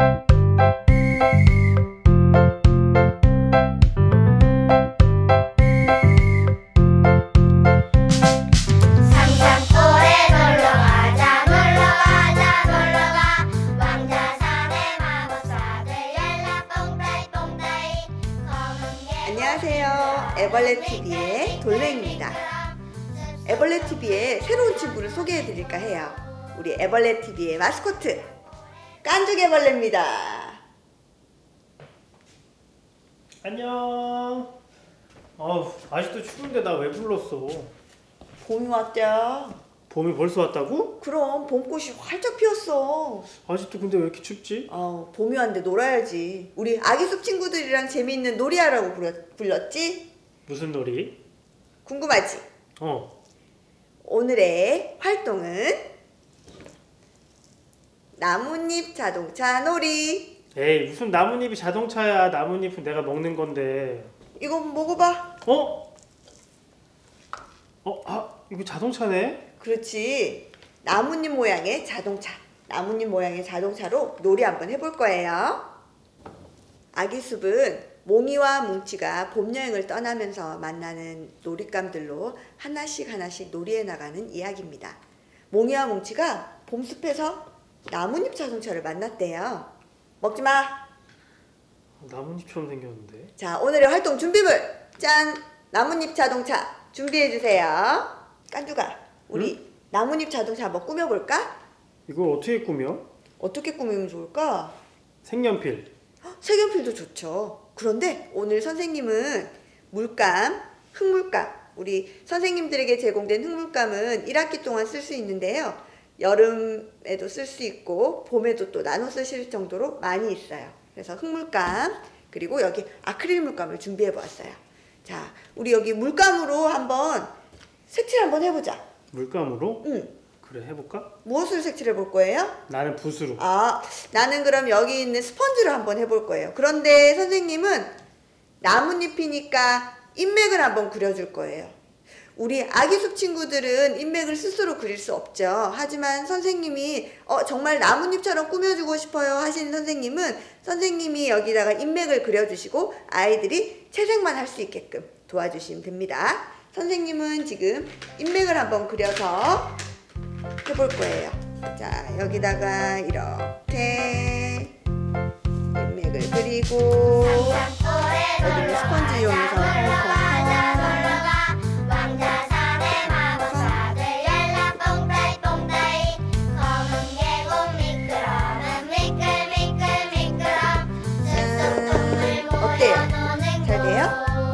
안녕하세요. 애벌레TV의 돌레입니다. 애벌레TV의 새로운 친구를 소개해 드릴까 해요. 우리 애벌레TV의 마스코트 깐죽애벌레입니다. 안녕. 아직도 추운데 나 왜 불렀어? 봄이 왔죠. 봄이 벌써 왔다고? 그럼 봄꽃이 활짝 피었어. 아직도 근데 왜 이렇게 춥지? 봄이 왔는데 놀아야지. 우리 아기 숲 친구들이랑 재미있는 놀이하라고 불렀지? 무슨 놀이? 궁금하지? 오늘의 활동은 나뭇잎 자동차 놀이. 에이, 무슨 나뭇잎이 자동차야. 나뭇잎은 내가 먹는 건데. 이거 먹어봐. 이거 자동차네? 그렇지. 나뭇잎 모양의 자동차. 나뭇잎 모양의 자동차로 놀이 한번 해볼 거예요. 아기숲은 몽이와 뭉치가 봄 여행을 떠나면서 만나는 놀잇감들로 하나씩 놀이해 나가는 이야기입니다. 몽이와 뭉치가 봄숲에서 나뭇잎 자동차를 만났대요. 먹지 마. 나뭇잎처럼 생겼는데. 자, 오늘의 활동 준비물. 짠! 나뭇잎 자동차 준비해 주세요. 깐죽아, 우리 나뭇잎 자동차 한번 꾸며볼까? 이걸 어떻게 꾸며? 어떻게 꾸미면 좋을까? 색연필. 색연필도 좋죠. 그런데 오늘 선생님은 물감, 흙물감, 우리 선생님들에게 제공된 흙물감은 1학기 동안 쓸 수 있는데요. 여름에도 쓸 수 있고 봄에도 또 나눠 쓰실 정도로 많이 있어요. 그래서 흙물감, 그리고 여기 아크릴 물감을 준비해 보았어요. 자, 우리 여기 물감으로 한번 색칠 한번 해보자. 물감으로? 응. 그래, 해볼까? 무엇을 색칠해 볼 거예요? 나는 붓으로. 나는 그럼 여기 있는 스펀지로 한번 해볼 거예요. 그런데 선생님은 나뭇잎이니까 인맥을 한번 그려줄 거예요. 우리 아기숲 친구들은 인맥을 스스로 그릴 수 없죠. 하지만 선생님이 정말 나뭇잎처럼 꾸며주고 싶어요 하시는 선생님은 선생님이 여기다가 인맥을 그려주시고 아이들이 채색만 할 수 있게끔 도와주시면 됩니다. 선생님은 지금 인맥을 한번 그려서 해볼 거예요. 자, 여기다가 이렇게 인맥을 그리고 여기는 스펀지 이용해서 어때요? 잘 돼요?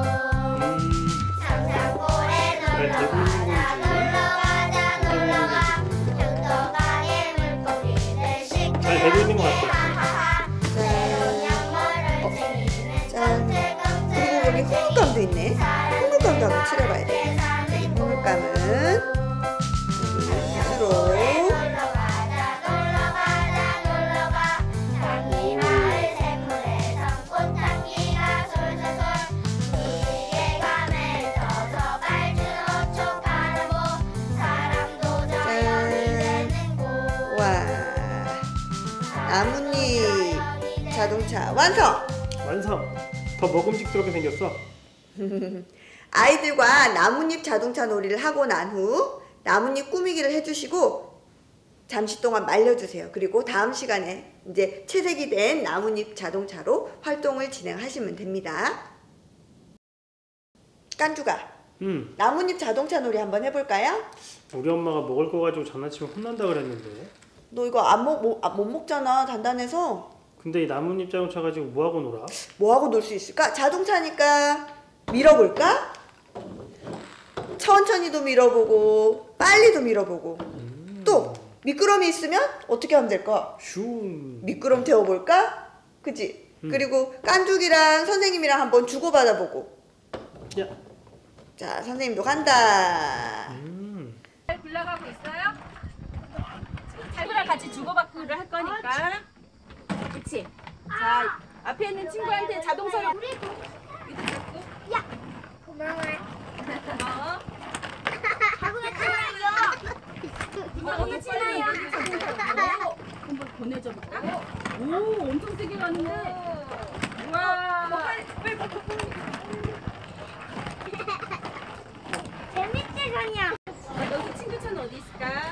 잘 되고 있는 것 같아. 짠. 그리고 여기 흙물감도 있네. 흙물감도 한번 칠해봐야 돼. 여기 흙물감은 붓으로. 나뭇잎 자동차 완성! 더 먹음직스럽게 생겼어. 아이들과 나뭇잎 자동차 놀이를 하고 난 후 나뭇잎 꾸미기를 해주시고 잠시 동안 말려주세요. 그리고 다음 시간에 이제 채색이 된 나뭇잎 자동차로 활동을 진행하시면 됩니다. 깐죽아, 나뭇잎 자동차 놀이 한번 해볼까요? 우리 엄마가 먹을 거 가지고 장난치면 혼난다 그랬는데. 너 이거 못 먹잖아, 단단해서. 근데 이 나뭇잎 자동차 가지고 뭐하고 놀아? 뭐하고 놀 수 있을까? 자동차니까 밀어볼까? 천천히도 밀어보고 빨리도 밀어보고 또 미끄럼이 있으면 어떻게 하면 될까? 슝. 미끄럼 태워볼까? 그치? 그리고 깐죽이랑 선생님이랑 한번 주고받아보고. 야. 자, 선생님도 간다. 잘 굴러가고 있어요? 친구랑 같이 주고받기를 할 거니까. 그치? 자, 앞에 있는 친구한테 자동차로 야! 고마워. 고마워. 하고 왜 가만히요? 이거 어디 치나요? 한번 보내줘 볼까? 오, 엄청 세게 가는데. 와. 빨리. 재밌지, 그냥. 여기 친구 차는 어디 있을까?